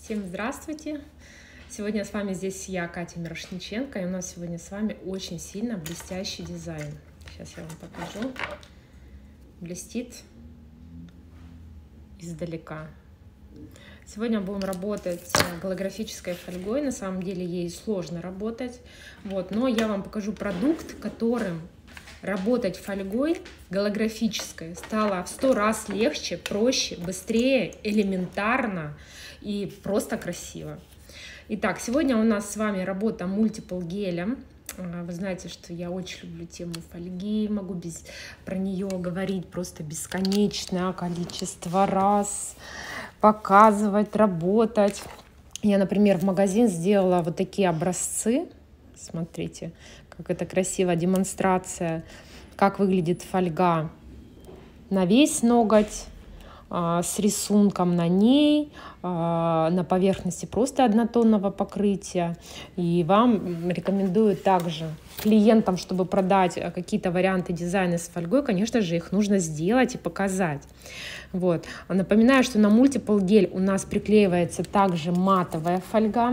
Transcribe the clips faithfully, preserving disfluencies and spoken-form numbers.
Всем здравствуйте! Сегодня с вами здесь я, Катя Мирошниченко, и у нас сегодня с вами очень сильно блестящий дизайн. Сейчас я вам покажу. Блестит издалека. Сегодня будем работать голографической фольгой. На самом деле ей сложно работать, вот, но я вам покажу продукт, которым работать фольгой голографической стало в сто раз легче, проще, быстрее, элементарно и просто красиво. Итак, сегодня у нас с вами работа мультипл гелем. Вы знаете, что я очень люблю тему фольги, могу без, про нее говорить просто бесконечное количество раз, показывать, работать. Я, например, в магазин сделала вот такие образцы. Смотрите, как это красиво, демонстрация, как выглядит фольга на весь ноготь, с рисунком на ней, на поверхности просто однотонного покрытия. И вам рекомендую также клиентам, чтобы продать какие-то варианты дизайна с фольгой, конечно же, их нужно сделать и показать. Вот. Напоминаю, что на мультипл гель у нас приклеивается также матовая фольга.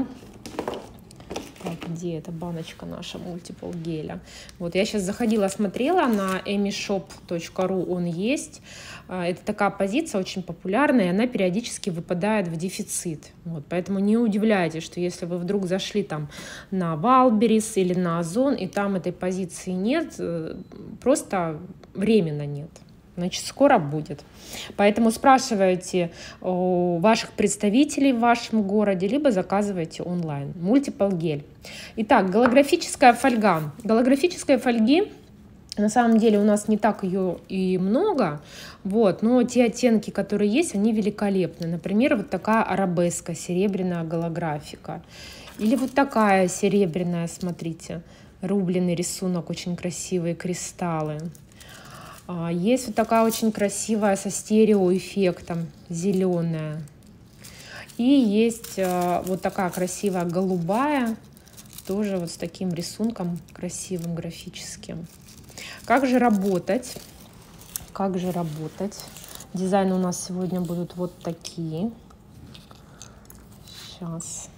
Так, где эта баночка наша мультипл геля? Вот я сейчас заходила, смотрела на эмишоп точка ру, он есть. Это такая позиция очень популярная, и она периодически выпадает в дефицит. Вот, поэтому не удивляйтесь, что если вы вдруг зашли там на Валберис или на Озон, и там этой позиции нет, просто временно нет. Значит, скоро будет. Поэтому спрашивайте у ваших представителей в вашем городе, либо заказывайте онлайн. Мультипл гель. Итак, голографическая фольга. Голографической фольги на самом деле у нас не так ее и много, вот, но те оттенки, которые есть, они великолепны. Например, вот такая арабеска, серебряная голографика. Или вот такая серебряная, смотрите, рубленый рисунок, очень красивые кристаллы. Есть вот такая очень красивая со стереоэффектом, зеленая. И есть вот такая красивая голубая, тоже вот с таким рисунком красивым, графическим. Как же работать? Как же работать? Дизайны у нас сегодня будут вот такие. Сейчас.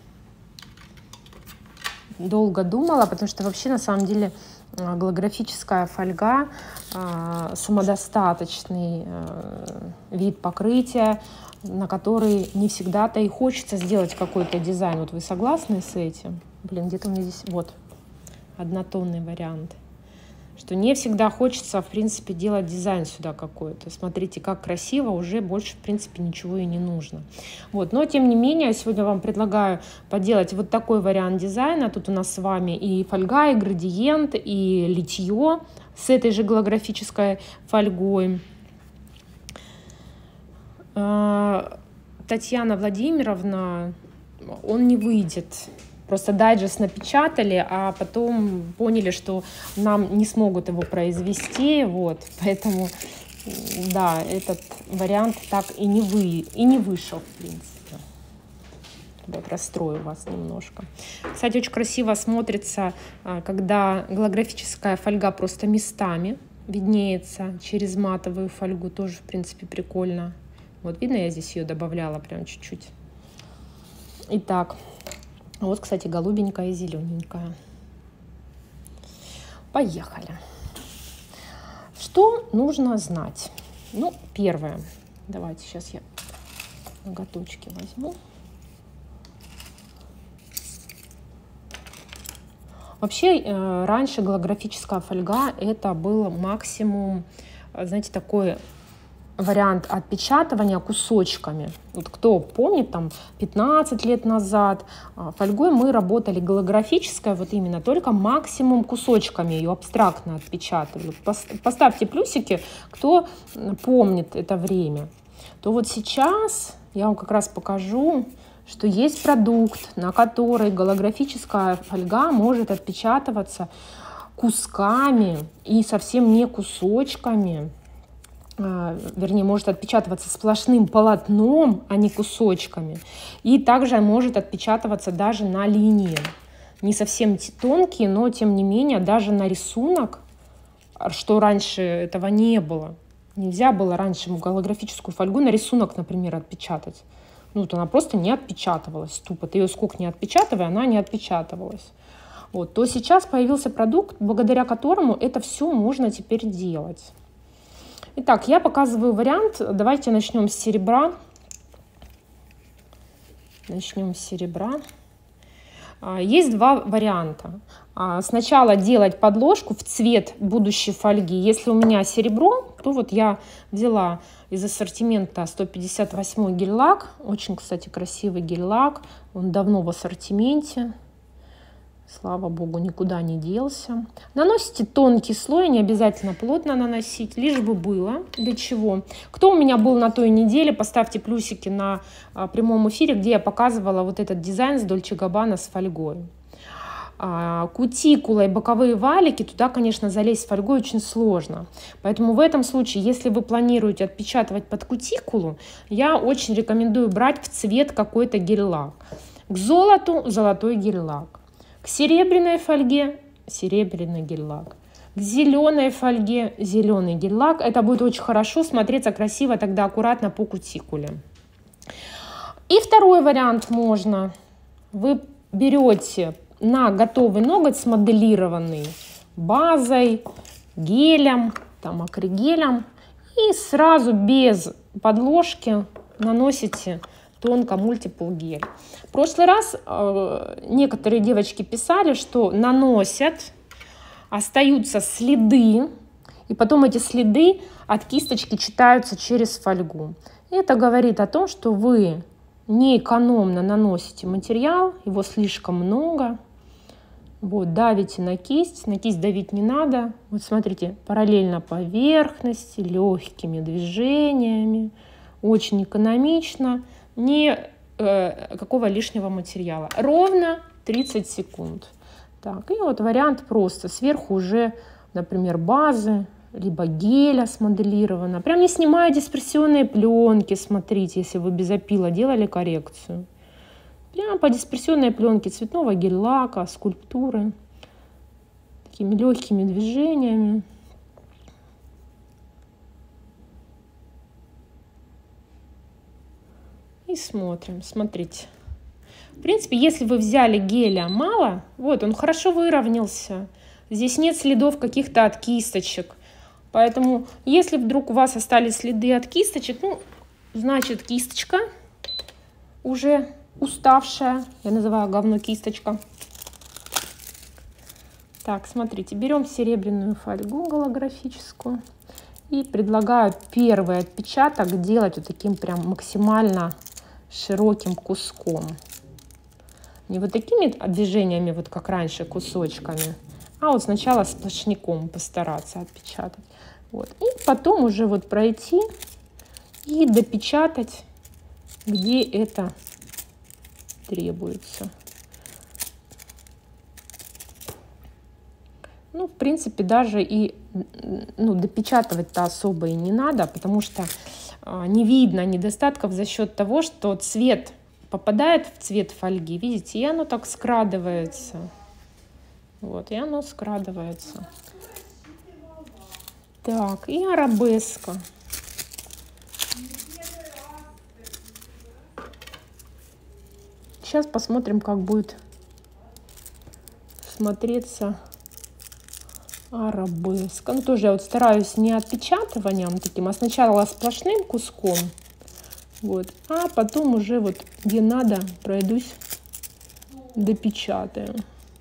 Долго думала, потому что вообще на самом деле голографическая фольга э, самодостаточный э, вид покрытия, на который не всегда-то и хочется сделать какой-то дизайн. Вот вы согласны с этим? Блин, где-то у меня здесь вот однотонный вариант. Что не всегда хочется, в принципе, делать дизайн сюда какой-то. Смотрите, как красиво, уже больше, в принципе, ничего и не нужно. Вот. Но, тем не менее, сегодня вам предлагаю поделать вот такой вариант дизайна. Тут у нас с вами и фольга, и градиент, и литье с этой же голографической фольгой. Татьяна Владимировна, он не выйдет. Просто дайджест напечатали, а потом поняли, что нам не смогут его произвести. Вот. Поэтому, да, этот вариант так и не, вы, и не вышел, в принципе. Я расстрою вас немножко. Кстати, очень красиво смотрится, когда голографическая фольга просто местами виднеется через матовую фольгу. Тоже, в принципе, прикольно. Вот видно, я здесь ее добавляла прям чуть-чуть. Итак. Вот, кстати, голубенькая и зелененькая. Поехали. Что нужно знать? Ну, первое. Давайте сейчас я ноготочки возьму. Вообще, раньше голографическая фольга это был максимум, знаете, такой вариант отпечатывания кусочками. Вот кто помнит, там пятнадцать лет назад фольгой мы работали голографической, вот именно только максимум кусочками ее абстрактно отпечатывали. Поставьте плюсики, кто помнит это время. То вот сейчас я вам как раз покажу, что есть продукт, на который голографическая фольга может отпечатываться кусками и совсем не кусочками. Вернее, может отпечатываться сплошным полотном, а не кусочками. И также может отпечатываться даже на линии. Не совсем тонкие, но тем не менее даже на рисунок, что раньше этого не было. Нельзя было раньше голографическую фольгу на рисунок, например, отпечатать. Ну, вот она просто не отпечатывалась тупо. Ты ее сколько не отпечатывай, она не отпечатывалась. Вот. То сейчас появился продукт, благодаря которому это все можно теперь делать. Итак, я показываю вариант. Давайте начнем с серебра. Начнем с серебра. Есть два варианта. Сначала делать подложку в цвет будущей фольги. Если у меня серебро, то вот я взяла из ассортимента сто пятьдесят восемь гель-лак. Очень, кстати, красивый гель-лак. Он давно в ассортименте. Слава богу, никуда не делся. Наносите тонкий слой, не обязательно плотно наносить, лишь бы было. Для чего? Кто у меня был на той неделе, поставьте плюсики на а, прямом эфире, где я показывала вот этот дизайн с Dolce Gabbana с фольгой. А, кутикула и боковые валики, туда, конечно, залезть с фольгой очень сложно. Поэтому в этом случае, если вы планируете отпечатывать под кутикулу, я очень рекомендую брать в цвет какой-то гель-лак. К золоту золотой гель-лак. К серебряной фольге серебряный гель-лак. К зеленой фольге зеленый гель-лак. Это будет очень хорошо смотреться красиво, тогда аккуратно по кутикуле. И второй вариант можно. Вы берете на готовый ноготь смоделированный базой, гелем, там, акригелем и сразу без подложки наносите тонко мультипл гель. В прошлый раз э, некоторые девочки писали, что наносят, остаются следы, и потом эти следы от кисточки читаются через фольгу. И это говорит о том, что вы неэкономно наносите материал, его слишком много. Вот, давите на кисть, на кисть давить не надо. Вот смотрите, параллельно поверхности, легкими движениями, очень экономично. Не э, какого лишнего материала. Ровно тридцать секунд. Так, и вот вариант просто. Сверху уже, например, базы, либо геля смоделировано. Прям не снимая дисперсионные пленки, смотрите, если вы без опила делали коррекцию. Прямо по дисперсионной пленке цветного гель-лака, скульптуры. Такими легкими движениями. И смотрим, смотрите. В принципе, если вы взяли геля мало, вот он хорошо выровнялся. Здесь нет следов каких-то от кисточек. Поэтому, если вдруг у вас остались следы от кисточек, ну, значит, кисточка уже уставшая. Я называю говно кисточка. Так, смотрите, берем серебряную фольгу голографическую. И предлагаю первый отпечаток делать вот таким прям максимально широким куском. Не вот такими движениями, вот как раньше, кусочками, а вот сначала сплошняком постараться отпечатать. Вот. И потом уже вот пройти и допечатать, где это требуется. Ну, в принципе, даже и ну, допечатывать-то особо и не надо, потому что а, не видно недостатков за счет того, что цвет попадает в цвет фольги, видите, и оно так скрадывается. Вот, и оно скрадывается. Так, и арабеска. Сейчас посмотрим, как будет смотреться арабеска. Ну, тоже я вот стараюсь не отпечатыванием таким, а сначала сплошным куском. Вот, а потом уже вот где надо пройдусь, допечатаю.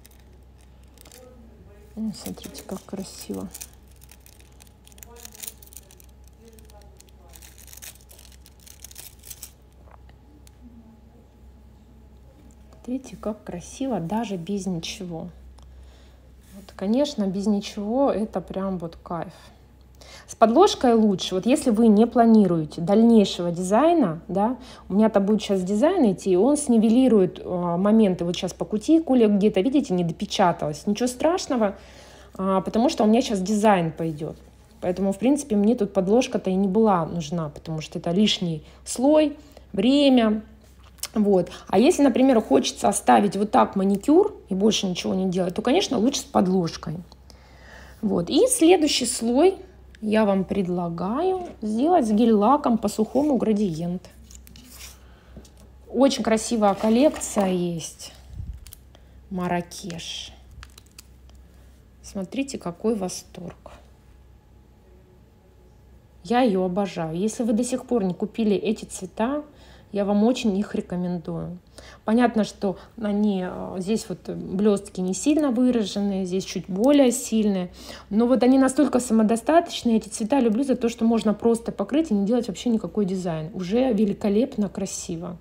Вот, смотрите, как красиво. Смотрите, как красиво, даже без ничего. Вот, конечно, без ничего это прям вот кайф. С подложкой лучше. Вот если вы не планируете дальнейшего дизайна, да, у меня-то будет сейчас дизайн идти, и он снивелирует э, моменты. Вот сейчас по кутикуле где-то, видите, не допечаталось. Ничего страшного, э, потому что у меня сейчас дизайн пойдет. Поэтому, в принципе, мне тут подложка-то и не была нужна, потому что это лишний слой, время. Вот. А если, например, хочется оставить вот так маникюр и больше ничего не делать, то, конечно, лучше с подложкой. Вот. И следующий слой я вам предлагаю сделать с гель-лаком по сухому градиент. Очень красивая коллекция есть. Марракеш. Смотрите, какой восторг. Я ее обожаю. Если вы до сих пор не купили эти цвета, я вам очень их рекомендую. Понятно, что они здесь вот блестки не сильно выраженные, здесь чуть более сильные, но вот они настолько самодостаточные, эти цвета люблю за то, что можно просто покрыть и не делать вообще никакой дизайн. Уже великолепно, красиво.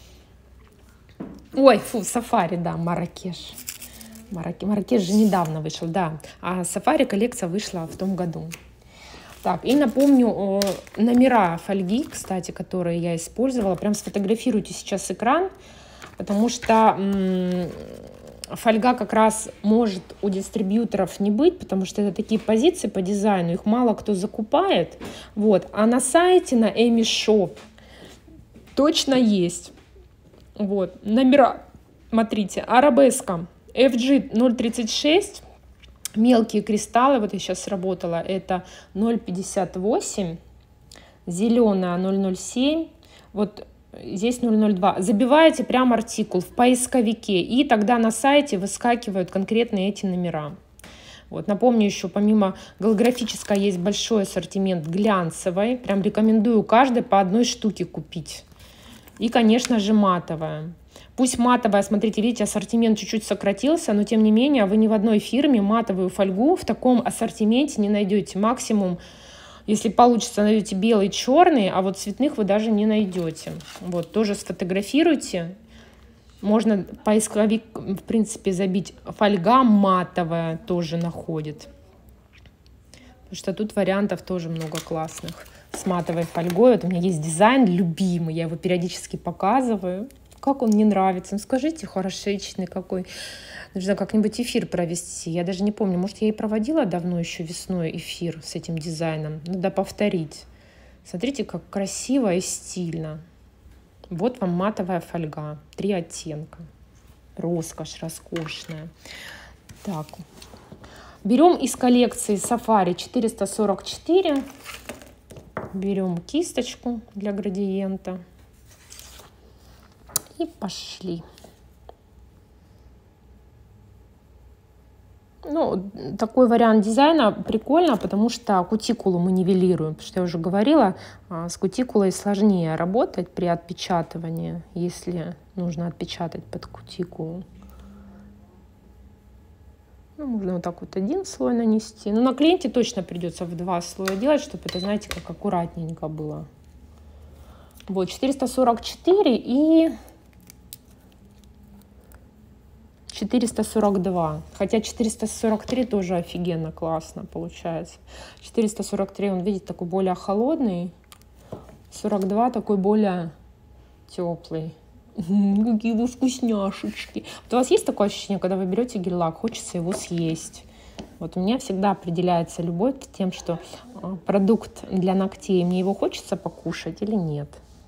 Ой, фу, сафари, да, Марракеш. Марракеш, Марракеш же недавно вышел, да, а сафари коллекция вышла в том году. Так, и напомню номера фольги, кстати, которые я использовала. Прям сфотографируйте сейчас экран, потому что м- фольга как раз может у дистрибьюторов не быть, потому что это такие позиции по дизайну, их мало кто закупает. Вот. А на сайте, на Эми Шоп точно есть. Вот. Номера, смотрите, арабеска эф джи ноль тридцать шесть. Мелкие кристаллы, вот я сейчас сработала, это ноль пятьдесят восемь, зеленая ноль ноль семь, вот здесь ноль ноль два. Забиваете прям артикул в поисковике, и тогда на сайте выскакивают конкретно эти номера. Вот, напомню еще, помимо голографической есть большой ассортимент глянцевой, прям рекомендую каждой по одной штуке купить. И, конечно же, матовая. Пусть матовая, смотрите, видите, ассортимент чуть-чуть сократился, но тем не менее вы ни в одной фирме матовую фольгу в таком ассортименте не найдете. Максимум, если получится, найдете белый, черный, а вот цветных вы даже не найдете. Вот, тоже сфотографируйте. Можно поисковик, в принципе, забить фольга матовая, тоже находит. Потому что тут вариантов тоже много классных. С матовой фольгой. Вот у меня есть дизайн любимый, я его периодически показываю. Как он мне нравится. Ну, скажите, хорошечный какой. Нужно как-нибудь эфир провести. Я даже не помню, может, я и проводила давно еще весной эфир с этим дизайном. Надо повторить. Смотрите, как красиво и стильно. Вот вам матовая фольга. Три оттенка. Роскошь, роскошная. Так. Берем из коллекции Safari четыреста сорок четыре. Берем кисточку для градиента. И пошли. Ну, такой вариант дизайна прикольно, потому что кутикулу мы нивелируем. Потому что я уже говорила, с кутикулой сложнее работать при отпечатывании, если нужно отпечатать под кутикулу. Ну, можно вот так вот один слой нанести. Но на клиенте точно придется в два слоя делать, чтобы это, знаете, как аккуратненько было. Вот, четыреста сорок четыре и четыреста сорок два. Хотя четыреста сорок три тоже офигенно классно получается. четыреста сорок три, он, видите, такой более холодный. сорок два такой более теплый. Какие вы вкусняшечки. Вот у вас есть такое ощущение, когда вы берете гель-лак, хочется его съесть? Вот у меня всегда определяется любовь тем, что продукт для ногтей, мне его хочется покушать или нет.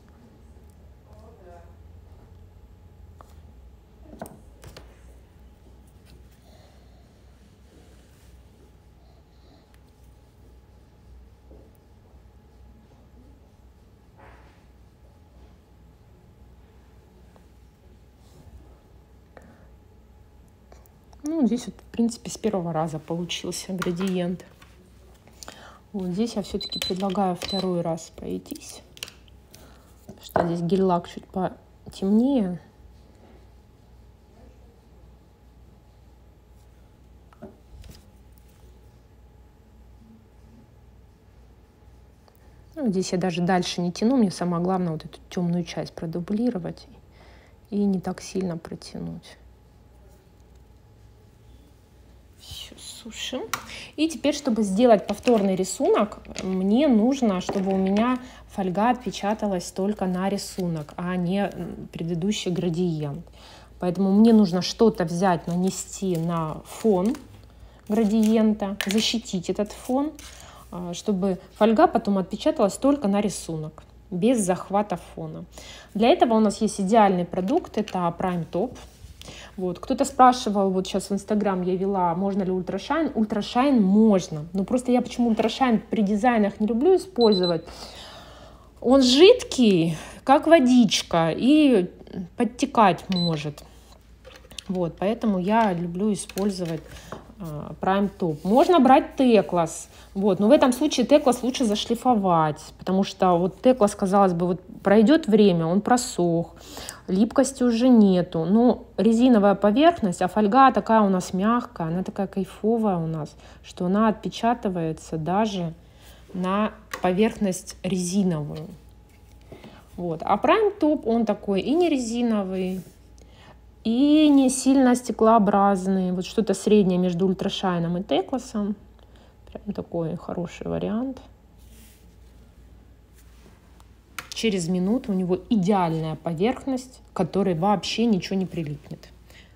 Ну, здесь вот, в принципе, с первого раза получился градиент. Вот здесь я все-таки предлагаю второй раз пройтись. Потому что здесь гель-лак чуть потемнее. Ну, здесь я даже дальше не тяну. Мне самое главное вот эту темную часть продублировать и не так сильно протянуть. Все сушим. И теперь, чтобы сделать повторный рисунок, мне нужно, чтобы у меня фольга отпечаталась только на рисунок, а не предыдущий градиент. Поэтому мне нужно что-то взять, нанести на фон градиента, защитить этот фон, чтобы фольга потом отпечаталась только на рисунок, без захвата фона. Для этого у нас есть идеальный продукт, это Prime Top. Вот. Кто-то спрашивал, вот сейчас в Инстаграм я вела, можно ли ультрашайн. Ультрашайн можно, но просто я почему ультрашайн при дизайнах не люблю использовать. Он жидкий, как водичка, и подтекать может. Вот, поэтому я люблю использовать Prime Top. Можно брать Teclas. Вот, но в этом случае Teclas лучше зашлифовать, потому что вот Teclas, казалось бы, вот пройдет время, он просох, липкости уже нету. Но резиновая поверхность, а фольга такая у нас мягкая, она такая кайфовая у нас, что она отпечатывается даже на поверхность резиновую. Вот. А Prime Top, он такой и не резиновый, и не сильно стеклообразный. Вот что-то среднее между ультрашайном и Текласом. Прям такой хороший вариант. Через минуту у него идеальная поверхность, к которой вообще ничего не прилипнет.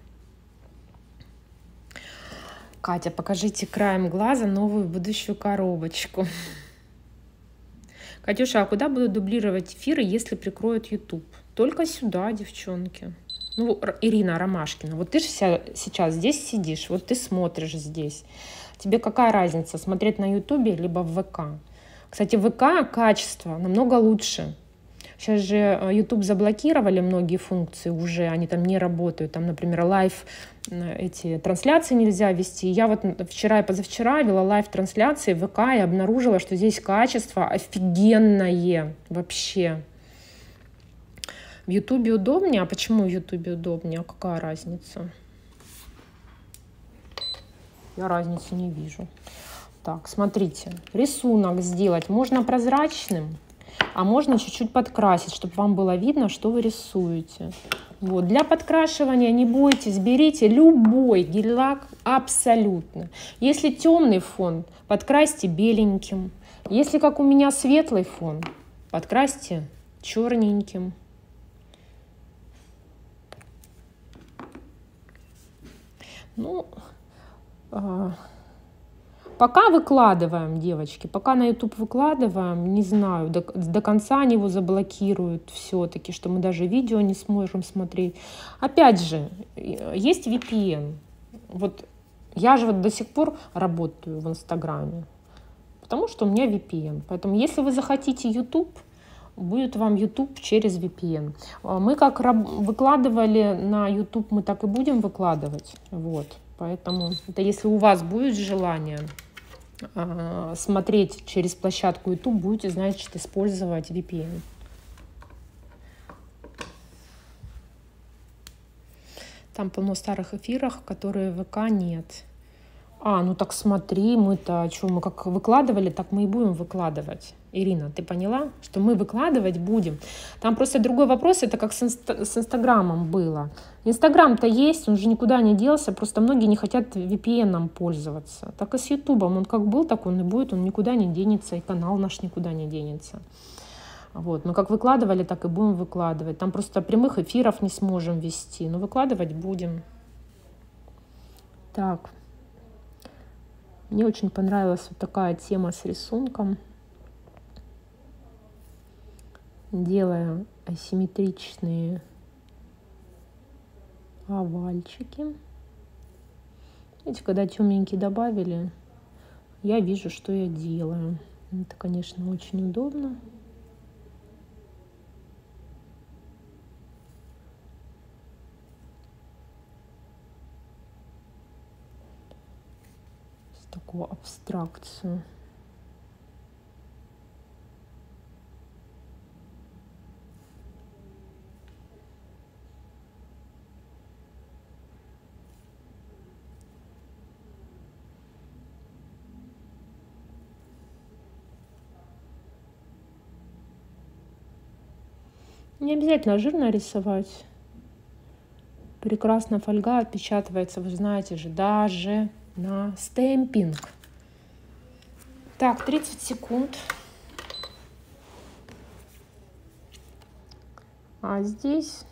Катя, покажите краем глаза новую будущую коробочку. Катюша, а куда будут дублировать эфиры, если прикроют YouTube? Только сюда, девчонки. Ну, Ирина Ромашкина, вот ты же сейчас здесь сидишь, вот ты смотришь здесь. Тебе какая разница, смотреть на Ютубе либо в ВК? Кстати, в ВК качество намного лучше. Сейчас же YouTube заблокировали многие функции уже, они там не работают. Там, например, лайв эти трансляции нельзя вести. Я вот вчера и позавчера вела лайв-трансляции в ВК и обнаружила, что здесь качество офигенное вообще. В Ютубе удобнее. А почему в Ютубе удобнее? А какая разница? Я разницы не вижу. Так, смотрите. Рисунок сделать можно прозрачным, а можно чуть-чуть подкрасить, чтобы вам было видно, что вы рисуете. Вот. Для подкрашивания не бойтесь, берите любой гель-лак абсолютно. Если темный фон, подкрасьте беленьким. Если, как у меня, светлый фон, подкрасьте черненьким. Ну, э, пока выкладываем, девочки, пока на YouTube выкладываем, не знаю, до, до конца они его заблокируют все-таки, что мы даже видео не сможем смотреть. Опять же, есть ви пи эн. Вот я же вот до сих пор работаю в Инстаграме, потому что у меня ви пи эн. Поэтому если вы захотите YouTube, будет вам YouTube через ви пи эн. Мы как выкладывали на YouTube, мы так и будем выкладывать. Вот. Поэтому это если у вас будет желание э, смотреть через площадку YouTube, будете, значит, использовать ви пи эн. Там полно старых эфиров, которые в ВК нет. А, ну так смотри, мы-то что, мы как выкладывали, так мы и будем выкладывать. Ирина, ты поняла, что мы выкладывать будем? Там просто другой вопрос, это как с, инста- с Инстаграмом было. Инстаграм-то есть, он же никуда не делся, просто многие не хотят ви пи эн пользоваться. Так и с Ютубом, он как был, так он и будет, он никуда не денется, и канал наш никуда не денется. Вот. Мы как выкладывали, так и будем выкладывать. Там просто прямых эфиров не сможем вести, но выкладывать будем. Так. Мне очень понравилась вот такая тема с рисунком. Делаю асимметричные овальчики. Видите, когда темненькие добавили, я вижу, что я делаю. Это, конечно, очень удобно. Такую абстракцию. Не обязательно жирно рисовать. Прекрасно фольга отпечатывается, вы знаете же, даже на стемпинг. Так, тридцать секунд. А здесь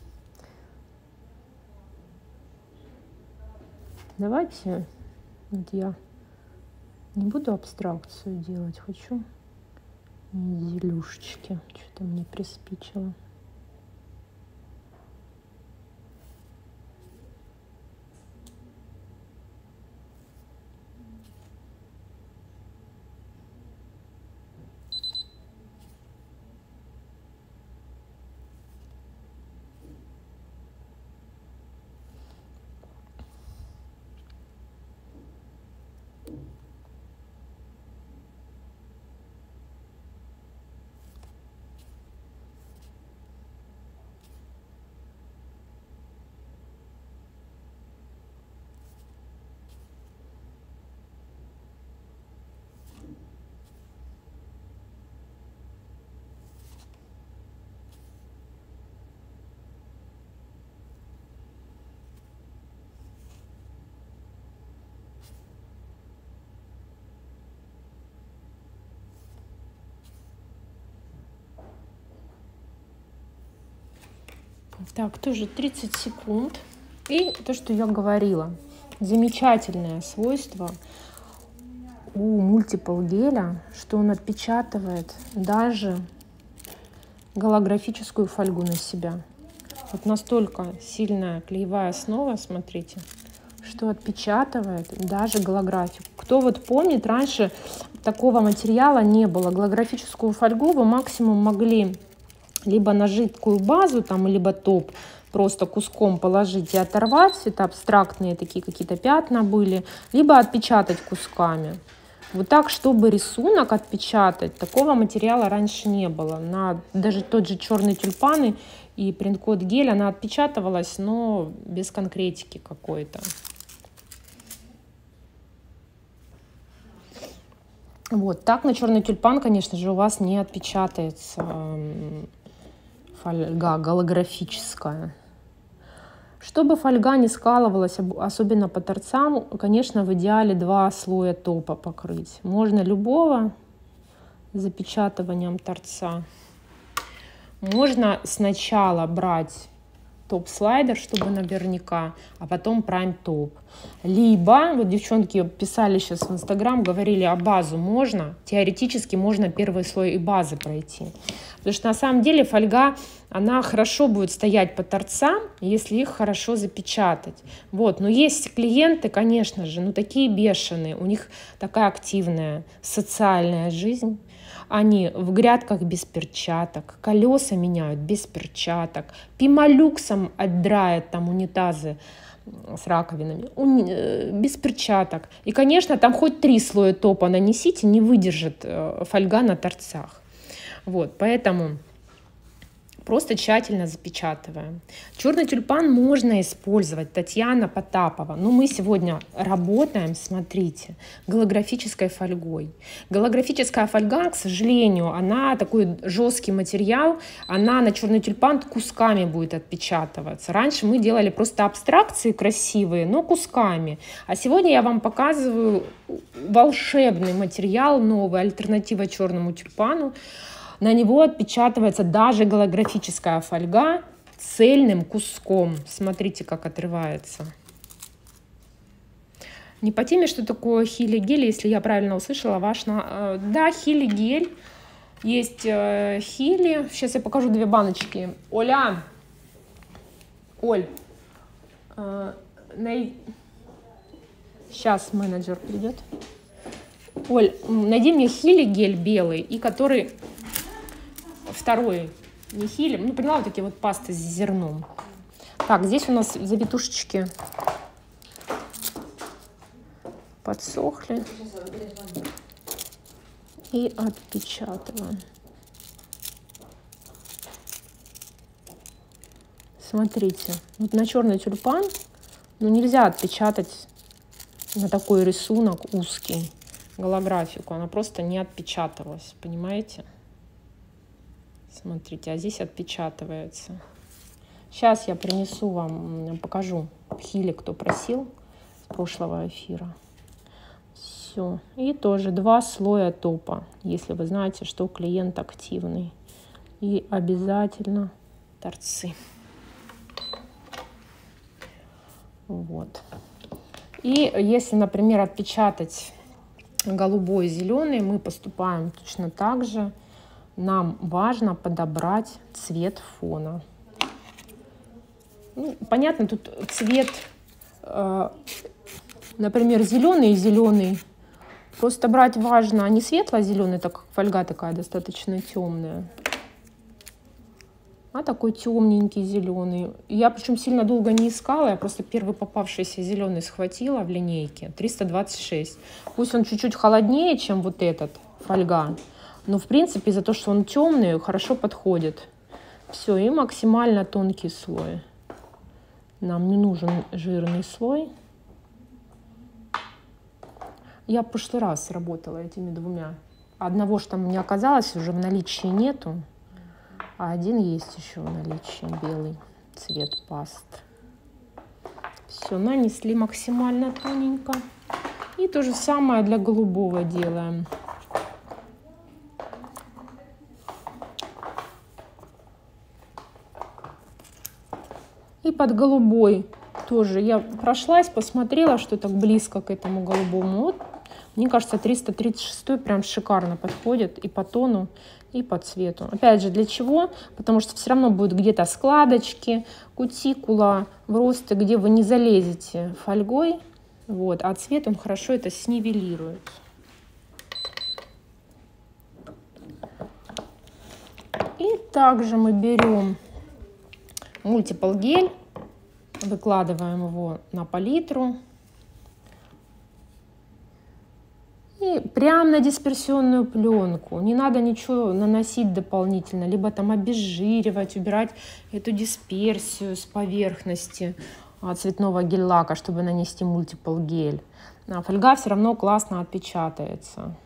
давайте вот я не буду абстракцию делать, хочу зелюшечки. Что-то мне приспичило. Так, тоже тридцать секунд. И то, что я говорила. Замечательное свойство у Multiple геля, что он отпечатывает даже голографическую фольгу на себя. Вот настолько сильная клеевая основа, смотрите, что отпечатывает даже голографику. Кто вот помнит, раньше такого материала не было. Голографическую фольгу вы максимум могли либо на жидкую базу, там, либо топ просто куском положить и оторвать, это абстрактные такие какие-то пятна были, либо отпечатать кусками. Вот так, чтобы рисунок отпечатать, такого материала раньше не было. На даже тот же черный тюльпаны и принт-код гель, она отпечатывалась, но без конкретики какой-то. Вот так на черный тюльпан, конечно же, у вас не отпечатается фольга голографическая. Чтобы фольга не скалывалась, особенно по торцам, конечно, в идеале два слоя топа покрыть. Можно любого с запечатыванием торца. Можно сначала брать топ-слайдер, чтобы наверняка, а потом прайм-топ. Либо, вот девчонки писали сейчас в Инстаграм, говорили, а базу можно? Теоретически можно первый слой и базы пройти. Потому что на самом деле фольга, она хорошо будет стоять по торцам, если их хорошо запечатать. Вот. Но есть клиенты, конечно же, ну такие бешеные, у них такая активная социальная жизнь. Они в грядках без перчаток, колеса меняют без перчаток, пимолюксом отдрает там унитазы с раковинами, без перчаток. И, конечно, там хоть три слоя топа нанесите, не выдержит фольга на торцах. Вот, поэтому просто тщательно запечатываем. Черный тюльпан можно использовать, Татьяна Потапова. Но мы сегодня работаем, смотрите, голографической фольгой. Голографическая фольга, к сожалению, она такой жесткий материал, она на черный тюльпан кусками будет отпечатываться. Раньше мы делали просто абстракции красивые, но кусками. А сегодня я вам показываю волшебный материал, новый, альтернатива черному тюльпану. На него отпечатывается даже голографическая фольга цельным куском. Смотрите, как отрывается. Не по теме, что такое хили-гель, если я правильно услышала, ваш... На... Да, хили-гель. Есть хили. Сейчас я покажу две баночки. Оля! Оль! Сейчас менеджер придет. Оль, найди мне хили-гель белый, и который... Второй, не хили, ну поняла, вот такие вот пасты с зерном. Так, здесь у нас завитушечки подсохли. И отпечатываем. Смотрите, вот на черный тюльпан, ну нельзя отпечатать на такой рисунок узкий голографику, она просто не отпечаталась, понимаете? Смотрите, а здесь отпечатывается. Сейчас я принесу вам, покажу хили, кто просил с прошлого эфира. Все. И тоже два слоя топа, если вы знаете, что клиент активный. И обязательно торцы. Вот. И если, например, отпечатать голубой и зеленый, мы поступаем точно так же. Нам важно подобрать цвет фона. Ну, понятно, тут цвет, э, например, зеленый и зеленый. Просто брать важно не светло-зеленый, так как фольга такая достаточно темная, а такой темненький зеленый. Я причем сильно долго не искала, я просто первый попавшийся зеленый схватила в линейке, триста двадцать шесть. Пусть он чуть-чуть холоднее, чем вот этот фольга. Но, в принципе, из-за того, что он темный, хорошо подходит. Все, и максимально тонкий слой. Нам не нужен жирный слой. Я в прошлый раз работала этими двумя. Одного, что там не оказалось, уже в наличии нету. А один есть еще в наличии, белый цвет паст. Все, нанесли максимально тоненько. И то же самое для голубого делаем. И под голубой тоже я прошлась, посмотрела, что так близко к этому голубому. Вот, мне кажется, триста тридцать шесть прям шикарно подходит и по тону, и по цвету. Опять же, для чего? Потому что все равно будут где-то складочки, кутикула, вросты, где вы не залезете фольгой. Вот, а цвет он хорошо это снивелирует. И также мы берем мультипл гель, выкладываем его на палитру и прямо на дисперсионную пленку. Не надо ничего наносить дополнительно, либо там обезжиривать, убирать эту дисперсию с поверхности цветного гель-лака, чтобы нанести мультипл гель. А фольга все равно классно отпечатается.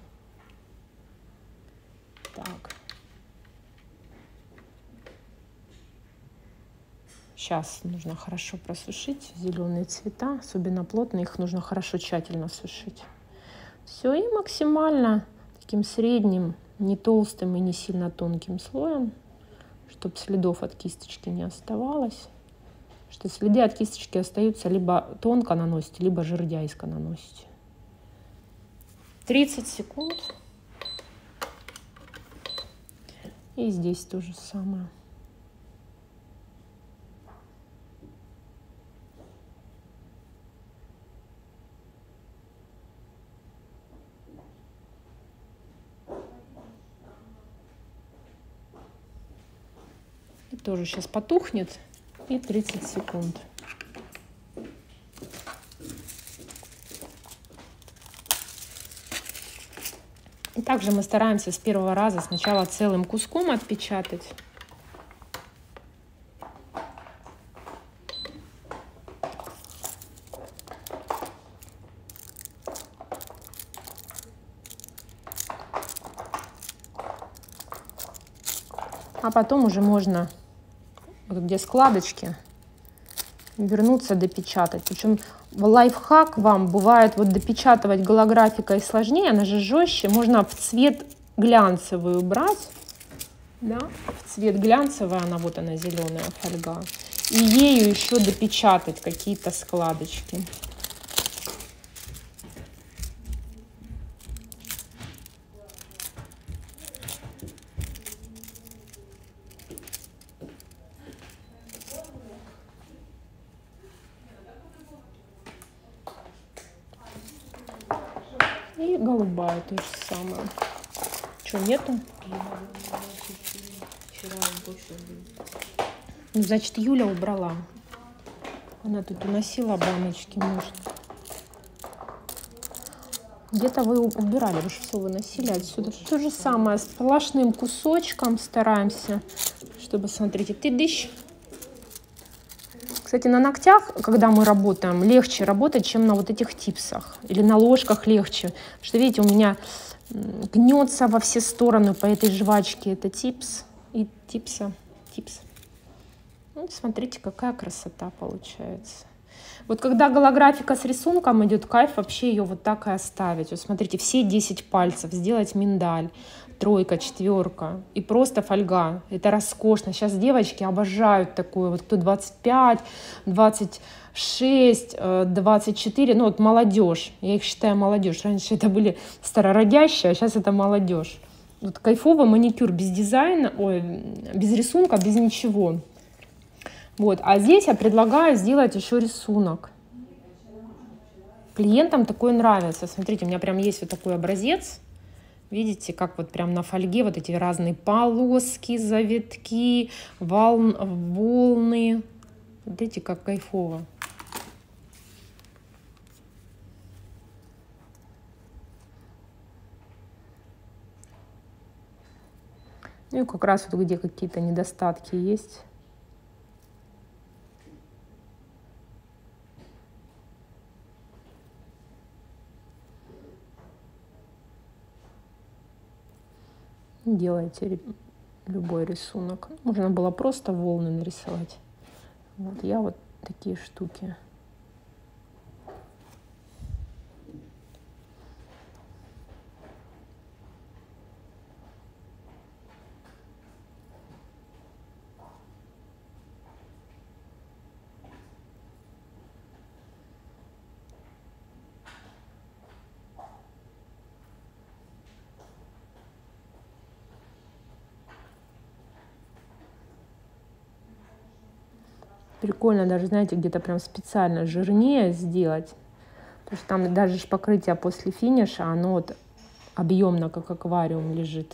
Так. Сейчас нужно хорошо просушить зеленые цвета, особенно плотные, их нужно хорошо тщательно сушить. Все, и максимально таким средним, не толстым и не сильно тонким слоем, чтобы следов от кисточки не оставалось. Что следы от кисточки остаются либо тонко наносите, либо жердяйско наносите. тридцать секунд. И здесь то же самое. И тоже сейчас потухнет. И тридцать секунд. И также мы стараемся с первого раза сначала целым куском отпечатать. А потом уже можно, вот где складочки, вернуться допечатать. Причем лайфхак вам бывает вот допечатывать голографикой сложнее, она же жестче. Можно в цвет глянцевую брать, да? В цвет глянцевая, она вот она зеленая фольга, и ею еще допечатать какие-то складочки. И голубая то же самое. Что, нету? Ну, значит, Юля убрала. Она тут уносила баночки, может. Где-то вы убирали, вы же все выносили отсюда. То же самое, сплошным кусочком стараемся, чтобы, смотрите, ты дышь. Кстати, на ногтях, когда мы работаем, легче работать, чем на вот этих типсах. Или на ложках легче. Потому что, видите, у меня гнется во все стороны по этой жвачке. Это типс и типса. Типс. Ну, смотрите, какая красота получается. Вот когда голографика с рисунком идет, кайф вообще ее вот так и оставить. Вот смотрите, все десять пальцев, сделать миндаль. Тройка, четверка и просто фольга. Это роскошно. Сейчас девочки обожают такое. Вот кто двадцать пять, двадцать шесть, двадцать четыре. Ну вот молодежь. Я их считаю молодежь. Раньше это были старородящие, а сейчас это молодежь. Вот кайфовый маникюр без дизайна, ой, без рисунка, без ничего. Вот. А здесь я предлагаю сделать еще рисунок. Клиентам такое нравится. Смотрите, у меня прям есть вот такой образец. Видите, как вот прям на фольге вот эти разные полоски, завитки, волн, волны. Смотрите, как кайфово. Ну и как раз вот где какие-то недостатки есть. Делайте любой рисунок. Можно было просто волны нарисовать. Вот я вот такие штуки. Прикольно даже, знаете, где-то прям специально жирнее сделать. Потому что там даже покрытие после финиша, оно вот объемно, как аквариум лежит.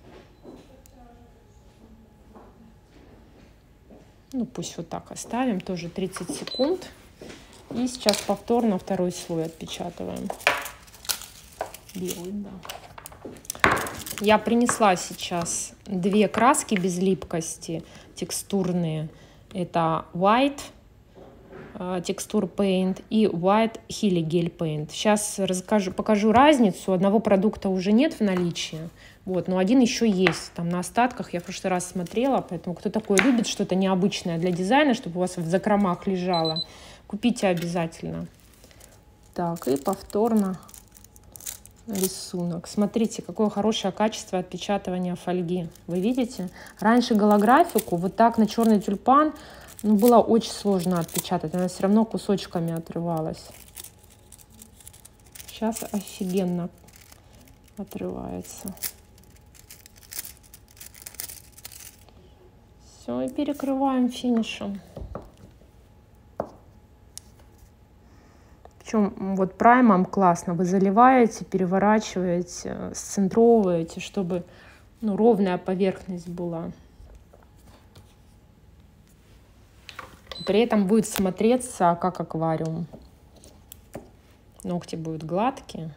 Ну, пусть вот так оставим, тоже тридцать секунд. И сейчас повторно второй слой отпечатываем. Белый, да. Я принесла сейчас две краски без липкости, текстурные. Это White Texture Paint и White Hilly Gel Paint. Сейчас расскажу, покажу разницу. Одного продукта уже нет в наличии, вот, но один еще есть. Там на остатках я в прошлый раз смотрела, поэтому кто такое любит что-то необычное для дизайна, чтобы у вас в закромах лежало, купите обязательно. Так, и повторно рисунок. Смотрите, какое хорошее качество отпечатывания фольги. Вы видите? Раньше голографику вот так на черный тюльпан, ну, было очень сложно отпечатать. Она все равно кусочками отрывалась. Сейчас офигенно отрывается. Все, и перекрываем финишем. Причем вот праймом классно. Вы заливаете, переворачиваете, сцентровываете, чтобы, ну, ровная поверхность была. При этом будет смотреться как аквариум. Ногти будут гладкие.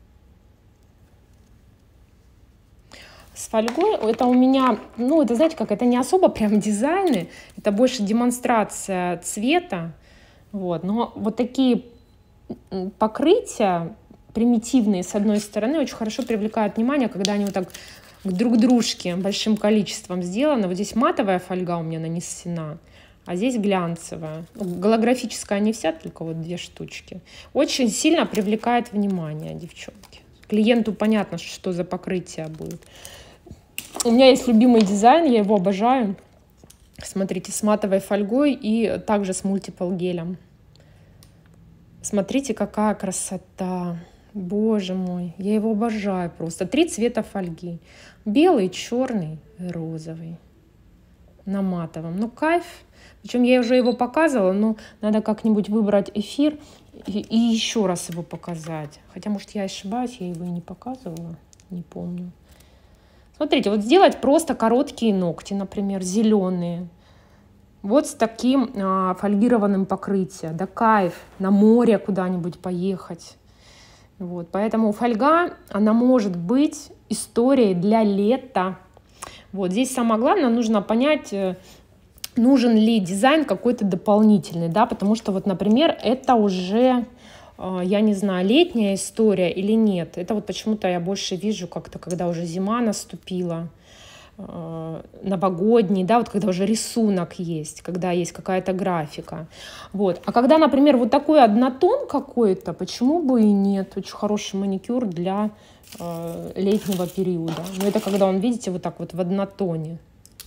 С фольгой это у меня, ну, это, знаете, как, это не особо прям дизайны, это больше демонстрация цвета. Вот. Но вот такие покрытия примитивные, с одной стороны, очень хорошо привлекают внимание, когда они вот так друг к дружке большим количеством сделаны. Вот здесь матовая фольга у меня нанесена, а здесь глянцевая. Ну, голографическая не вся, только вот две штучки. Очень сильно привлекает внимание, девчонки. Клиенту понятно, что за покрытие будет. У меня есть любимый дизайн, я его обожаю. Смотрите, с матовой фольгой и также с мультипл гелем. Смотрите, какая красота. Боже мой, я его обожаю просто. Три цвета фольги. Белый, черный и розовый. На матовом. Ну, кайф. Причем я уже его показывала, но надо как-нибудь выбрать эфир и, и еще раз его показать. Хотя, может, я ошибаюсь, я его и не показывала. Не помню. Смотрите, вот сделать просто короткие ногти, например, зеленые. Вот с таким а, фольгированным покрытием. Да кайф. На море куда-нибудь поехать. Вот. Поэтому фольга, она может быть историей для лета. Вот. Здесь самое главное, нужно понять, нужен ли дизайн какой-то дополнительный. Да? Потому что, вот, например, это уже, я не знаю, летняя история или нет. Это вот почему-то я больше вижу как-то, когда уже зима наступила, новогодний, да, вот когда уже рисунок есть, когда есть какая-то графика. Вот. А когда, например, вот такой однотон какой-то, почему бы и нет? Очень хороший маникюр для э, летнего периода. Но это когда он, видите, вот так вот в однотоне.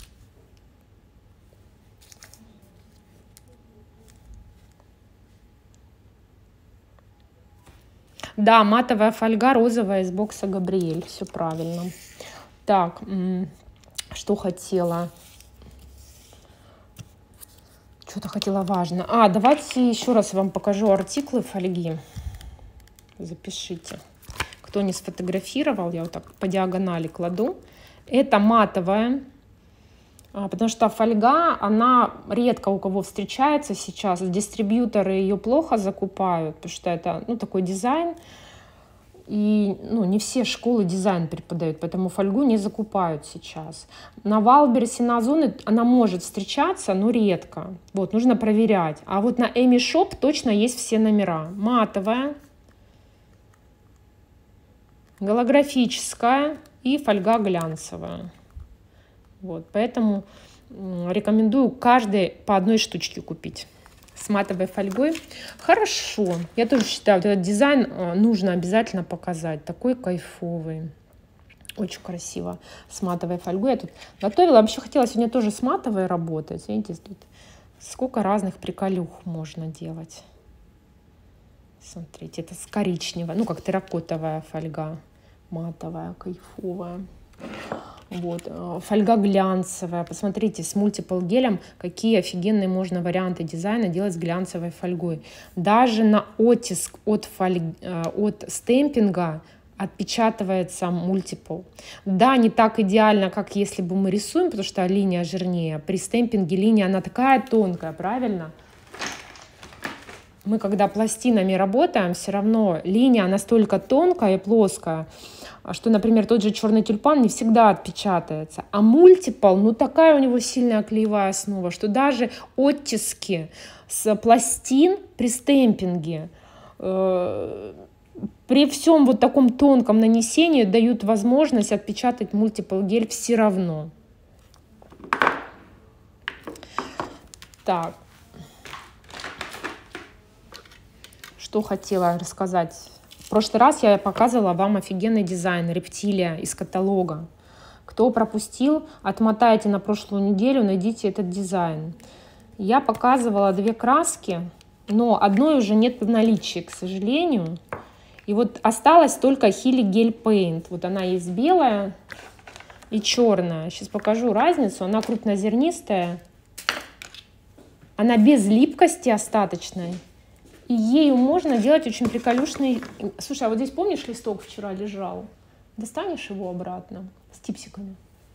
Да, матовая фольга розовая из бокса Габриэль. Все правильно. Так, что хотела? Что-то хотела важно. А, давайте еще раз вам покажу артиклы фольги. Запишите. Кто не сфотографировал, я вот так по диагонали кладу. Это матовая, потому что фольга, она редко у кого встречается сейчас. Дистрибьюторы ее плохо закупают, потому что это, ну, такой дизайн. И, ну, не все школы дизайн преподают, поэтому фольгу не закупают сейчас. На Валбересе, на Озоне она может встречаться, но редко. Вот, нужно проверять. А вот на Эми Шоп точно есть все номера. Матовая, голографическая и фольга глянцевая. Вот, поэтому рекомендую каждой по одной штучке купить. С матовой фольгой. Хорошо. Я тоже считаю, вот этот дизайн нужно обязательно показать. Такой кайфовый. Очень красиво. С матовой фольгой. Я тут готовила. Вообще хотела сегодня тоже с матовой работать. Видите, тут сколько разных приколюх можно делать. Смотрите, это с коричневой. Ну, как терракотовая фольга. Матовая, кайфовая. Вот. Фольга глянцевая. Посмотрите, с мультипл гелем какие офигенные можно варианты дизайна делать с глянцевой фольгой. Даже на оттиск от, фольг... от стемпинга отпечатывается мультипл. Да, не так идеально, как если бы мы рисуем, потому что линия жирнее. При стемпинге линия, она такая тонкая, правильно? Мы, когда пластинами работаем, все равно линия настолько тонкая и плоская, что, например, тот же черный тюльпан не всегда отпечатается. А мультипл, ну такая у него сильная клеевая основа, что даже оттиски с пластин при стемпинге, э, при всем вот таком тонком нанесении дают возможность отпечатать мультипл гель все равно. Так. Что хотела рассказать. В прошлый раз я показывала вам офигенный дизайн рептилия из каталога. Кто пропустил, отмотайте на прошлую неделю, найдите этот дизайн. Я показывала две краски, но одной уже нет в наличии, к сожалению. И вот осталась только Хили Гель Пейнт. Вот она есть белая и черная. Сейчас покажу разницу. Она крупнозернистая. Она без липкости остаточной. И ею можно делать очень приколюшный... Слушай, а вот здесь, помнишь, листок вчера лежал? Достанешь его обратно с типсиками?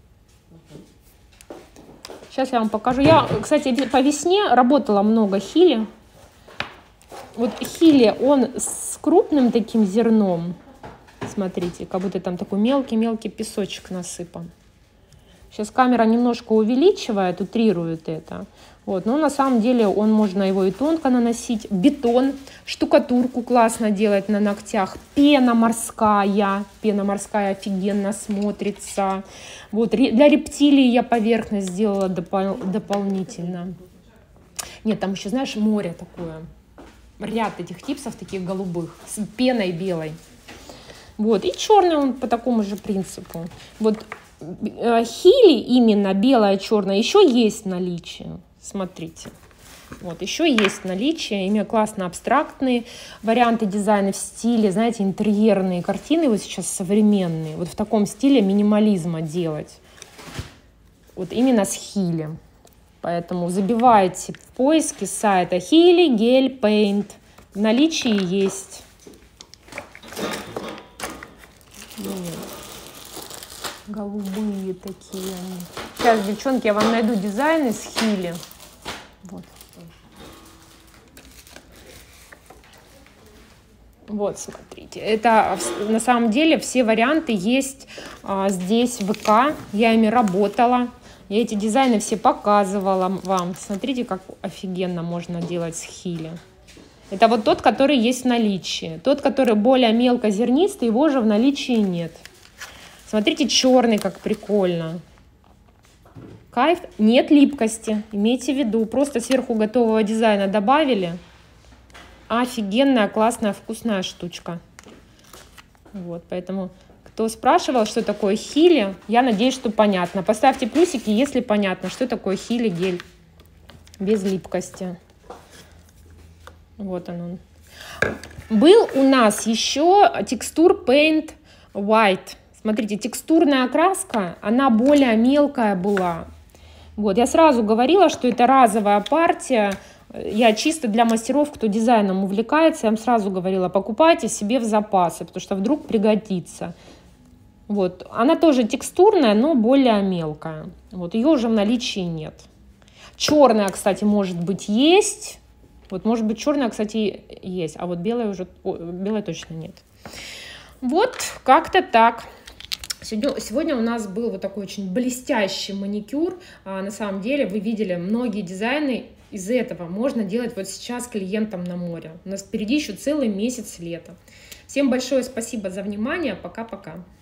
Сейчас я вам покажу. Я, кстати, по весне работала много Хили. Вот Хили, он с крупным таким зерном. Смотрите, как будто там такой мелкий-мелкий песочек насыпан. Сейчас камера немножко увеличивает, утрирует это. Вот. Но на самом деле он можно его и тонко наносить. Бетон, штукатурку классно делать на ногтях. Пена морская. Пена морская офигенно смотрится. Вот. Для рептилий я поверхность сделала допол дополнительно. Нет, там еще, знаешь, море такое. Ряд этих типсов таких голубых. С пеной белой. Вот. И черный он по такому же принципу. Вот. Хили именно белая, черная еще есть в наличии. Смотрите, вот еще есть наличие, ими классно абстрактные варианты дизайна в стиле, знаете, интерьерные картины вот сейчас современные, вот в таком стиле минимализма делать, вот именно с Хили. Поэтому забивайте в поиске сайта Хили Гель Пейнт, в наличии есть. Голубые такие. Сейчас, девчонки, я вам найду дизайны с Хили. Вот. Вот, смотрите. Это на самом деле все варианты есть а, здесь в ВК. Я ими работала. Я эти дизайны все показывала вам. Смотрите, как офигенно можно делать с Хили. Это вот тот, который есть в наличии. Тот, который более мелкозернистый, его же в наличии нет. Смотрите, черный, как прикольно. Кайф. Нет липкости. Имейте в виду. Просто сверху готового дизайна добавили. Офигенная, классная, вкусная штучка. Вот, поэтому, кто спрашивал, что такое Хили, я надеюсь, что понятно. Поставьте плюсики, если понятно, что такое Хили гель. Без липкости. Вот он. Был у нас еще текстур Paint White. Смотрите, текстурная краска, она более мелкая была. Вот, я сразу говорила, что это разовая партия. Я чисто для мастеров, кто дизайном увлекается, я вам сразу говорила, покупайте себе в запасы, потому что вдруг пригодится. Вот, она тоже текстурная, но более мелкая. Вот, ее уже в наличии нет. Черная, кстати, может быть, есть. Вот, может быть, черная, кстати, есть, а вот белая уже, белая точно нет. Вот, как-то так. Сегодня, сегодня у нас был вот такой очень блестящий маникюр. А, на самом деле вы видели многие дизайны из этого можно делать вот сейчас клиентам на море. У нас впереди еще целый месяц лета. Всем большое спасибо за внимание. Пока-пока.